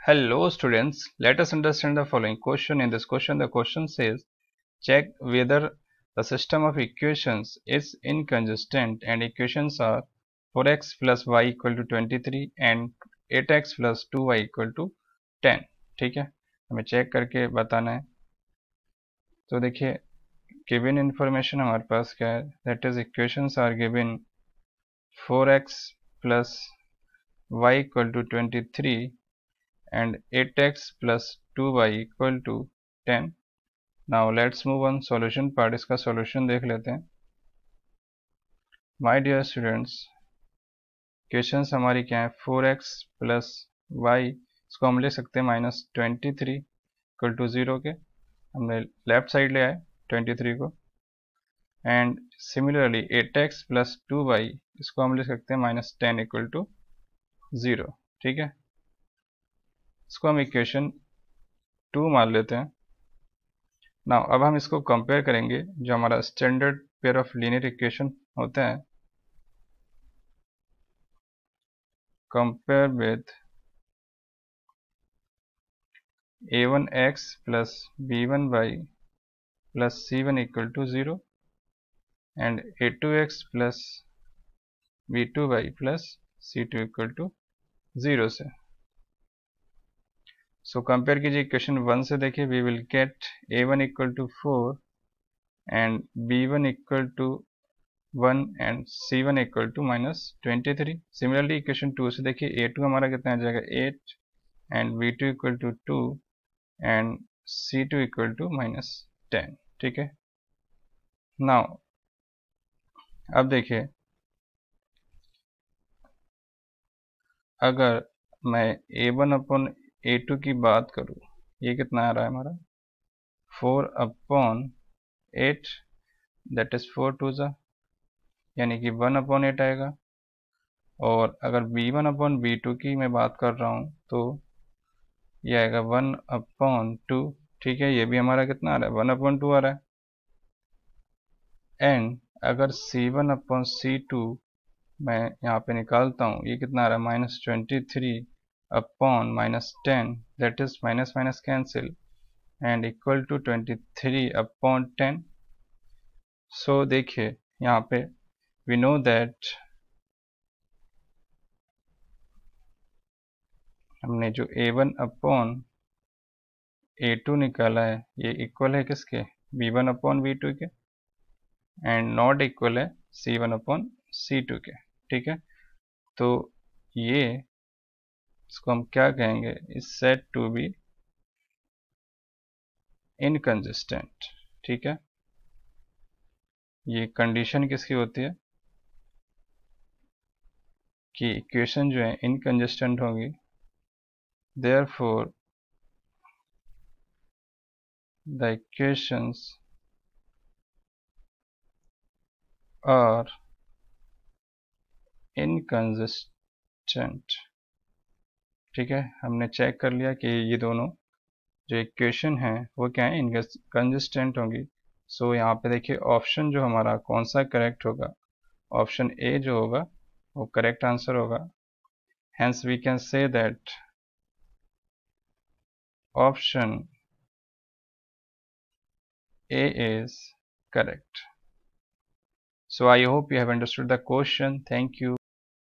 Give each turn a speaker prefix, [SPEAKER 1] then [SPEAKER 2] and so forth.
[SPEAKER 1] Hello students, let us understand the following question. In this question, the question says, check whether the system of equations is inconsistent and equations are 4x plus y equal to 23 and 8x plus 2y equal to 10. ठीक है, हमें check करके बताना है। तो देखिए, given information हमारे पास क्या है, that is equations are given 4x plus y equal to 23 and 8x plus 2y equal to 10. Now let's move on solution part. इसका solution देख लेते हैं। My dear students, इक्वेशंस हमारी क्या है, 4x plus y, इसको हम ले सकते हैं -23 इक्वल टू 0 के, हमने लेफ्ट साइड ले आए 23 को, and similarly 8x plus 2y, इसको हम ले सकते हैं -10 इक्वल टू 0। ठीक है, इसको हम इक्वेशन 2 मान लेते हैं। नाउ अब हम इसको कंपेयर करेंगे जो हमारा standard pair of linear equation होता है, compare with a1x plus b1y plus c1 equal to 0 and a2x plus b2y plus c2 equal to 0 से। सो कंपेयर कीजिए इक्वेशन 1 से, देखिए we will get a1 equal to 4 and b1 equal to 1 and c1 equal to -23। Similarly equation 2 से देखिए a2 हमारा कितना आ जाएगा 8 and b2 equal to 2 and c2 equal to -10। ठीक है, नाउ अब देखिए, अगर मैं a1 अपॉन a2 की बात करूं, ये कितना आ रहा है हमारा 4 अपॉन 8, दैट इज 4 टू ज़ा, यानी कि 1 अपॉन 8 आएगा। और अगर b1 अपॉन b2 की मैं बात कर रहा हूँ तो ये आएगा 1 अपॉन 2। ठीक है, ये भी हमारा कितना आ रहा है 1 अपॉन 2 आ रहा है। एंड अगर c1 अपॉन c2 मैं यहाँ पे निकालता हूँ, ये कितना आ रहा है -23 upon -10, that is minus minus cancel and equal to 23 upon 10। So देखिए यहाँ पे वी नो दैट हमने जो a1 अपॉन a2 निकाला है, ये इक्वल है किसके, b1 अपॉन b2 के, एंड नॉट इक्वल है c1 अपॉन c2 के। ठीक है, तो ये इसको हम क्या कहेंगे, is said to be inconsistent. ठीक है, ये कंडीशन किसकी होती है कि इक्वेशन जो है इनकंसिस्टेंट होगी, therefore the equations are inconsistent. ठीक है, हमने चेक कर लिया कि ये दोनों जो इक्वेशन है वो क्या है, इनकंसिस्टेंट होंगी। सो यहाँ पे देखिए ऑप्शन जो हमारा कौन सा करेक्ट होगा, ऑप्शन ए जो होगा वो करेक्ट आंसर होगा। Hence we can say that option A is correct. So I hope you have understood the question. Thank you.